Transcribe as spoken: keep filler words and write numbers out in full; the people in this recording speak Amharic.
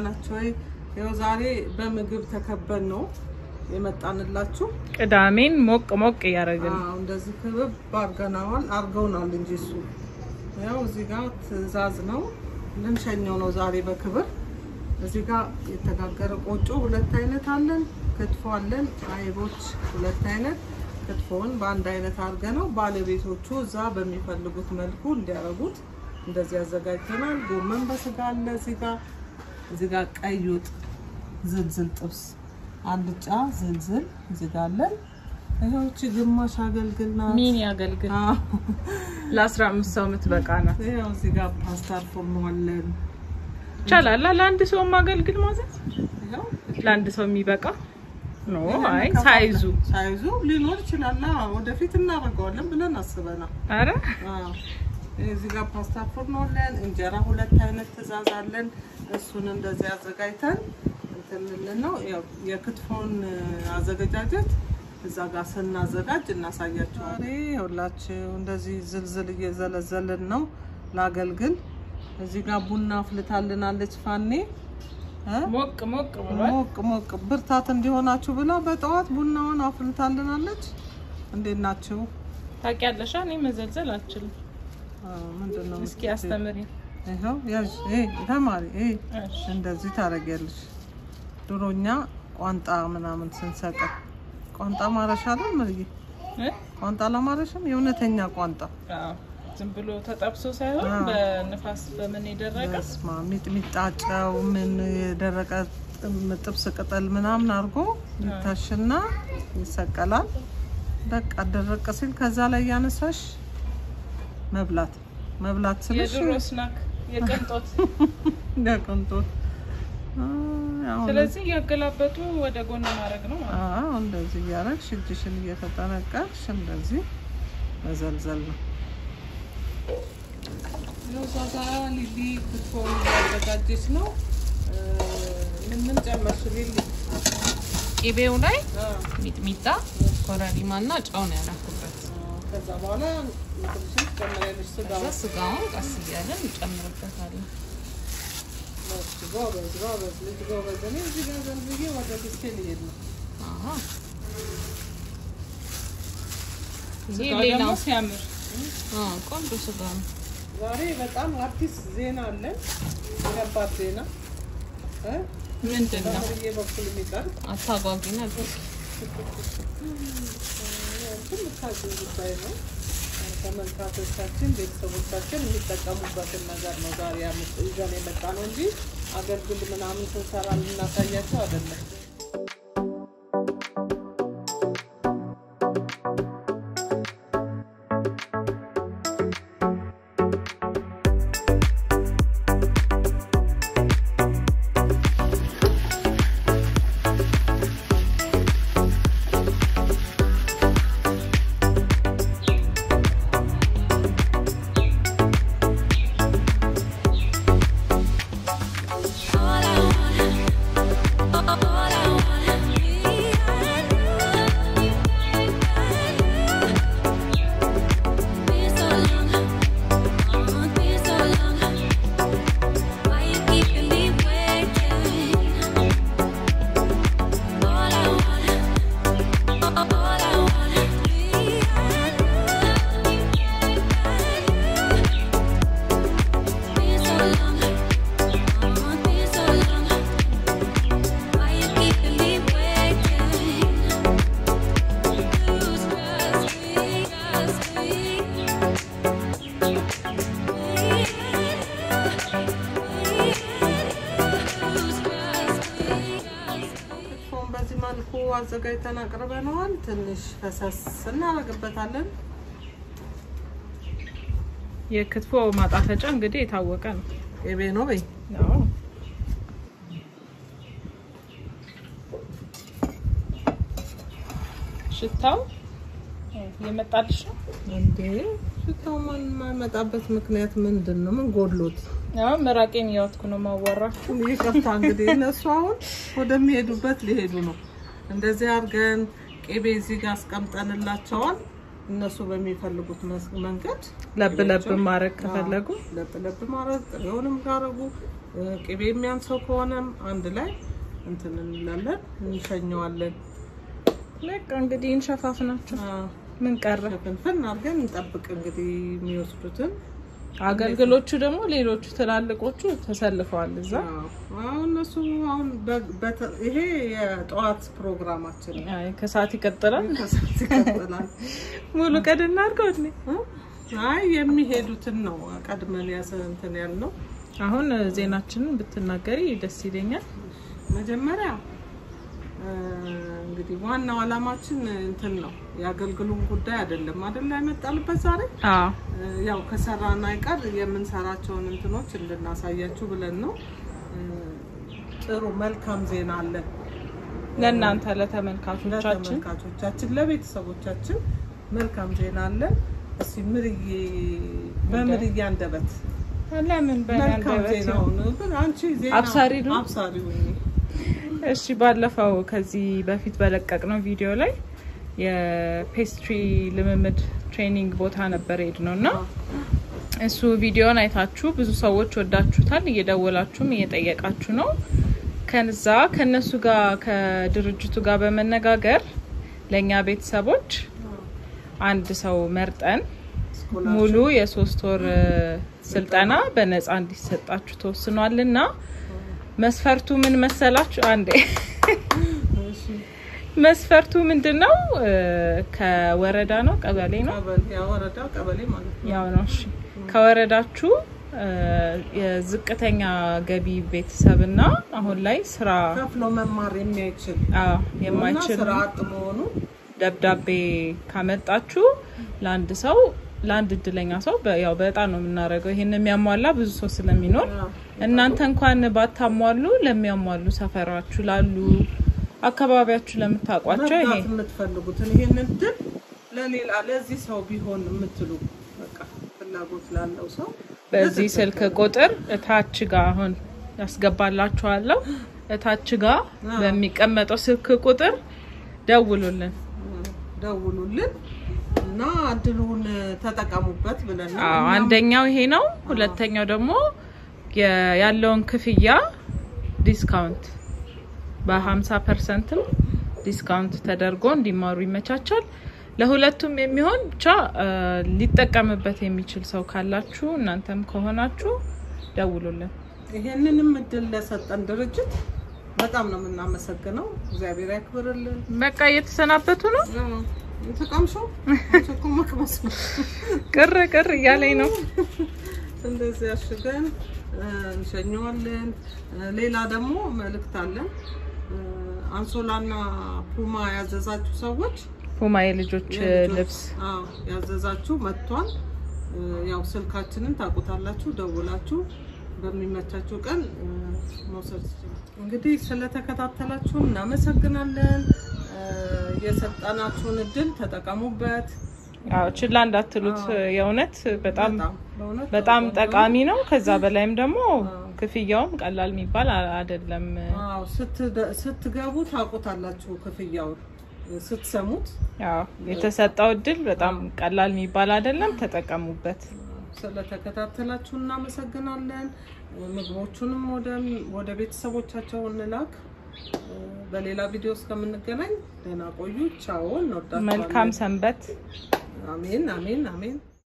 ናችሁ ወይ? ያው ዛሬ በምግብ ተከበን ነው የመጣንላችሁ። ቅዳሜን ሞቅ ሞቅ ያረጋል። አዎ እንደዚህ ክብብ ባርገናዋል አርገውናል እንጂ እሱ ያው እዚህ ጋር ትዕዛዝ ነው ልንሸኘው ነው ዛሬ በክብር። እዚህ ጋር የተጋገረ ቆጮ ሁለት አይነት አለን፣ ክትፎ አለን፣ አይቦች ሁለት አይነት ክትፎን በአንድ አይነት አርገነው ባለቤቶቹ እዛ በሚፈልጉት መልኩ እንዲያረጉት እንደዚህ አዘጋጅተናል። ጎመን በስጋ አለ እዚህ ጋር እዚህ ጋር ቀይ ወጥ ዝልዝል ጥብስ አልጫ ዝልዝል እዚህ ጋር አለ። ይሄውቺ ግማሽ አገልግልና ሚኒ አገልግል ለ15 ሰው ምትበቃ ናት። ይሄው እዚህ ጋር ፓስታ ፎርኖ አለን። ይቻላል ለአንድ ሰው ማገልግል ማለት ይሄው ለአንድ ሰው የሚበቃ ነው። አይ ሳይዙ ሳይዙ ሊኖር ይችላል። ወደፊት እናደርገዋለን ብለን አስበናል። አረ አዎ እዚህ ጋር ፓስታ ፎርኖ አለን። እንጀራ ሁለት አይነት ትዕዛዝ አለን። እሱን እንደዚህ አዘጋጅተን እንትን ነው ያው የክትፎን አዘገጃጀት እዛ ጋር ስናዘጋጅ እናሳያችኋለን። ይኸውላችሁ እንደዚህ ዝልዝል እየዘለዘልን ነው ላገልግል። እዚህ ጋር ቡና አፍልታልናለች ፋኔ ሞቅ ሞቅ ብሏል። ሞቅ ሞቅ ብርታት እንዲሆናችሁ ብላ በጠዋት ቡናውን አፍልታልናለች። እንዴት ናችሁ? ታውቂያለሽ እኔ መዘልዘል አልችልም። አዎ ምንድነው? እስኪ አስተምሪ። ይሄው ያዝ ይሄ ተማሪ ይሄ እንደዚህ ታረጋለሽ። ድሮኛ ቋንጣ ምናምን ስንሰቀል ቋንጣ ማረሻ አይደል ማለት እ ቋንጣ ለማረሽም የእውነተኛ ቋንጣ አዎ ዝም ብሎ ተጠብሶ ሳይሆን በንፋስ በምን ይደረቀ ስማ ሚጥሚጣጫው ምን የደረቀ ጥብስ ቅጠል ምናምን አርጎ ይታሽና ይሰቀላል። በቃ ደረቀ ሲል ከዛ ላይ ያነሳሽ መብላት መብላት ስለሽ የድሮ ስናክ የቅንጦት የቅንጦት ስለዚህ ያገላበጡ ወደ ጎን ማድረግ ነው ማለት ነው። አዎ እንደዚህ ያረግሽ እጅሽን እየተጠነቀቅሽ እንደዚህ መዘልዘል ነው። ዛዛ ሊሊ ክትፎን ያዘጋጀች ነው። ምን ምን ጨመርሽ ሊሊ? ቂቤው ላይ ሚጥሚጣ ኮረሪማና ጨው ነው ያደረኩበት። ከዛ በኋላ ትንሽ ጨምረሽ ስጋውን ስጋውን ቀስ እያለን እንጨምርበታለን። ጎበዝ ጎበዝ ልጅ ጎበዝ ነኝ። እዚህ ጋር ዘንብዬ ወደ ድስቴ ልሄድ ነው። አሃ ይሄ ሌላው ሲያምር አዎ ቆንጆ ስጋ ነው። ዛሬ በጣም አዲስ ዜና አለን። ከባድ ዜና እ ምንድነው? በየበኩል የሚቀርብ አታጓጊና ነው ትልቅ ጉዳይ ነው። ተመልካቾቻችን ቤተሰቦቻችን የሚጠቀሙበትን ነገር ነው ዛሬ ይዘን የመጣ ነው እንጂ አገልግል ምናምን ስንሰራ ልናሳያቸው አይደለም። አዘጋጅተን አቅርበናል። ትንሽ ፈሰስ እናደርግበታለን። የክትፎ ማጣፈጫ እንግዲህ የታወቀ ነው። ቅቤ ነው በይ ነው ሽታው የመጣልሽ ነው እንዴ? ሽታው ማን ማይመጣበት ምክንያት ምንድነው? ምን ጎድሎት? ያው መራቄን ያወጥኩ ነው ማወራችሁ። ይከፍታ እንግዲህ እነሱ አሁን ወደሚሄዱበት ሊሄዱ ነው። እንደዚህ አርገን ቅቤ እዚህ ጋር አስቀምጠንላቸዋል። እነሱ በሚፈልጉት መንገድ ለብ ለብ ማረግ ከፈለጉ ለብ ለብ ማረግ ጥሬውንም ካረጉ ቅቤ የሚያንሰው ከሆነም አንድ ላይ እንትን እንላለን እንሸኘዋለን። ለካ እንግዲህ እንሸፋፍናቸው ምን ቀረ ፈንፈን አድርገን እንጠብቅ እንግዲህ የሚወስዱትን አገልግሎቹ ደግሞ ሌሎቹ ተላልቆቹ ተሰልፈዋል እዛ አሁን እነሱ አሁን ይሄ የጧት ፕሮግራማችን አይ ከሰዓት ይቀጥላል ከሰዓት ይቀጥላል ሙሉ ቀን እናርገው እንዴ አይ የሚሄዱትን ነው ቀድመን ያሰንተን ያልነው አሁን ዜናችንን ብትናገሪ ደስ ይለኛል መጀመሪያ እንግዲህ ዋናው አላማችን እንትን ነው ያገልግሉን ጉዳይ አይደለም አይደል አይመጣልበት ዛሬ አዎ ያው ከሰራና አይቀር የምንሰራቸውን እንትኖች እንድናሳያችሁ ብለን ነው ጥሩ መልካም ዜና አለ ለእናንተ ለተመልካቾቻችን ለተመልካቾቻችን ለቤተሰቦቻችን መልካም ዜና አለ እሺ ምርዬ በምርዬ አንደበት ለምን በእንደበት ነው አንቺ ዜና አብሳሪ ነው አብሳሪ እሺ ባለፈው ከዚህ በፊት በለቀቅነው ቪዲዮ ላይ የፔስትሪ ልምምድ ትሬኒንግ ቦታ ነበር ሄድነውና እሱ ቪዲዮን አይታችሁ ብዙ ሰዎች ወዳችሁታል እየደወላችሁም እየጠየቃችሁ ነው ከነዛ ከነሱ ጋር ከድርጅቱ ጋር በመነጋገር ለኛ ቤተሰቦች አንድ ሰው መርጠን ሙሉ የሶስት ወር ስልጠና በነፃ እንዲሰጣችሁ ተወስኗልና መስፈርቱ ምን መሰላችሁ አንዴ መስፈርቱ ምንድነው ከወረዳ ነው ቀበሌ ነው ያው ወረዳ ቀበሌ ማለት ነው ያው ነው እሺ ከወረዳችሁ የዝቅተኛ ገቢ ቤተሰብና አሁን ላይ ስራ ከፍሎ መማር የሚያይችል አዎ የማይችል ስራ አጥሞኑ ደብዳቤ ካመጣችሁ ለአንድ ሰው ለአንድ እድለኛ ሰው ያው በጣም ነው የምናረገው ይሄን የሚያሟላ ብዙ ሰው ስለሚኖር እናንተ እንኳን ባታሟሉ ለሚያሟሉ ሰፈራችሁ ላሉ አካባቢያችሁ ለምታቋቸው ይሄ የምትፈልጉት ይሄን እድል ለሌላ ለዚህ ሰው ቢሆን የምትሉ በቃ ፍላጎት ላለው ሰው በዚህ ስልክ ቁጥር እታች ጋር አሁን ያስገባላችኋለሁ እታች ጋር በሚቀመጠው ስልክ ቁጥር ደውሉልን ደውሉልን እና እድሉን ተጠቀሙበት ብለን ነው አዎ አንደኛው ይሄ ነው ሁለተኛው ደግሞ ያለውን ክፍያ ዲስካውንት በ50 ፐርሰንት ዲስካውንት ተደርጎ እንዲማሩ ይመቻቻል ለሁለቱም የሚሆን ብቻ ሊጠቀምበት የሚችል ሰው ካላችሁ እናንተም ከሆናችሁ ደውሉልን ይሄንንም እድል ለሰጠን ድርጅት በጣም ነው የምናመሰግነው እግዚአብሔር ያክብርልን በቃ እየተሰናበቱ ነው ተቀምሾ ተቆመክመስ ቅር ቅር ያለኝ ነው እንደዚህ አሽገን እንሸኘዋለን ሌላ ደግሞ መልእክት አለ አንሶላና ፑማ ያዘዛችሁ ሰዎች ፑማ የልጆች ልብስ አዎ ያዘዛችሁ መጥቷል ያው ስልካችንን ታቁታላችሁ ደውላችሁ በሚመቻችሁ ቀን መውሰድ ትችላላችሁ እንግዲህ ስለተከታተላችሁ እናመሰግናለን የሰጣናችሁን እድል ተጠቀሙበት አዎ ችላ እንዳትሉት የእውነት በጣም በጣም ጠቃሚ ነው ከዛ በላይም ደግሞ ክፍያውም ቀላል የሚባል አይደለም አዎ ስትገቡ ታቁታላችሁ ክፍያው ስትሰሙት ያው የተሰጠው እድል በጣም ቀላል የሚባል አይደለም ተጠቀሙበት ስለተከታተላችሁ እናመሰግናለን ምግቦቹንም ወደ ወደ ቤተሰቦቻቸው እንላክ በሌላ ቪዲዮ እስከምንገናኝ ደህና ቆዩ ቻው እንወዳችኋለን መልካም ሰንበት አሜን አሜን አሜን